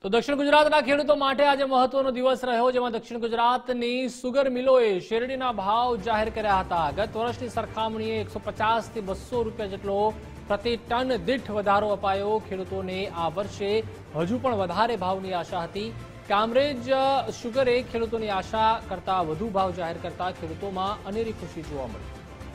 તો દક્ષિણ ગુજરાતના ખેડૂતો માટે આજે મહત્વનો દિવસ રહ્યો, જેમાં દક્ષિણ ગુજરાતની સુગર મિલોએ શેરડીના ભાવ જાહેર કર્યા હતા। ગત વર્ષની સરખામણીએ 150 થી 200 રૂપિયા જેટલો પ્રતિ ટન દીઠ વધારો અપાયો। ખેડૂતોને આ વર્ષે હજુ પણ વધારે ભાવની આશા હતી। કામરેજ સુગરે ખેડૂતોની આશા કરતા વધુ ભાવ જાહેર કરતા ખેડૂતોમાં અનેરી ખુશી જોવા મળી।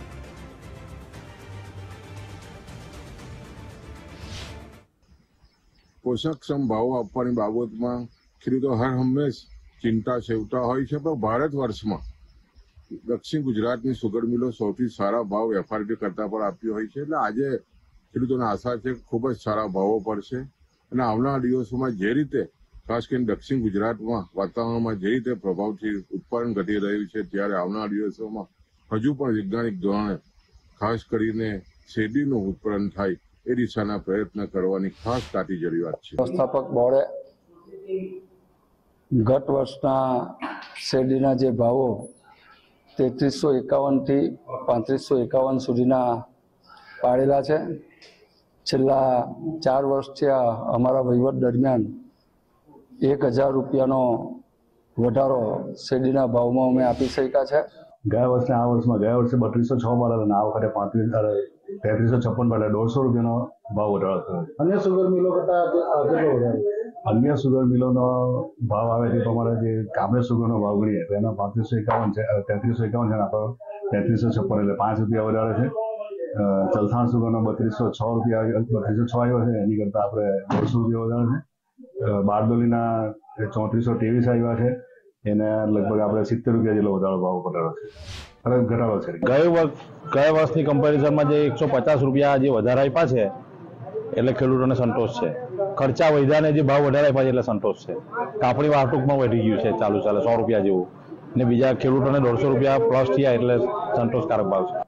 પોષકક્ષમ ભાવો આપવાની બાબતમાં ખેડૂતો હર હંમેશ ચિંતા સેવતા હોય છે, પણ ભારત વર્ષમાં દક્ષિણ ગુજરાતની સુગર મિલો સૌથી સારા ભાવ એફઆરપી કરતા પણ આપતી હોય છે। એટલે આજે ખેડૂતોને આશા છે કે ખૂબ જ સારા ભાવો પડશે અને આવનારા દિવસોમાં જે રીતે ખાસ કરીને દક્ષિણ ગુજરાતમાં વાતાવરણમાં જે રીતે પ્રભાવથી ઉત્પાદન ઘટી રહ્યું છે, ત્યારે આવનારા દિવસોમાં હજુ પણ વૈજ્ઞાનિક ધોરણે ખાસ કરીને શેરડીનું ઉત્પાદન થાય એ દિશાના પ્રયત્ન કરવાની ખાસ તાતી જરૂરિયાત છે। વ્યવસ્થાપક બોર્ડે ગત વર્ષના શેરડીના જે ભાવો 3351 થી 3551 સુધીના પાડેલા છે। છેલ્લા 4 વર્ષથી અમારા વહીવટ દરમિયાન 1000 રૂપિયાનો વધારો શેરડીના ભાવમાં અમે આપી શક્યા છે। ગયા વર્ષે આ વર્ષમાં ગયા વર્ષે 3206 મળેલા અને આ વખતે 3356 મળે 150 રૂપિયાનો ભાવ વધારો થયો। અન્ય સુગર મિલો કરતા કેટલો વધારો? અન્ય સુગર મિલોનો ભાવ આવે તે પ્રમાણે જે કામરેજ સુગરનો ભાવ ગણીએ તો એનો 3551 છે, 3351 છે, આપણો 3356 એટલે 5 રૂપિયા વધારે છે। ચલથાણ સુગરનો 3206 રૂપિયા 3206 આવ્યો છે, એની કરતાં આપણે 150 રૂપિયા વધારે છે। બારડોલીના 3423 આવ્યા છે, એને લગભગ આપણે 70 રૂપિયા જેટલો વધારો ભાવ ઘટાડો છે। ગયા વર્ષની કમ્પેરિઝનમાં જે 150 રૂપિયા જે વધારા આપ્યા છે એટલે ખેડૂતોને સંતોષ છે। ખર્ચા વધ્યાને જે ભાવ વધારે આપ્યા છે એટલે સંતોષ છે। કાપણી વાહતુકમાં વધી ગયું છે, ચાલે 100 રૂપિયા જેવું, ને બીજા ખેડૂતોને 150 રૂપિયા પ્લસ થયા એટલે સંતોષકારક ભાવ છે।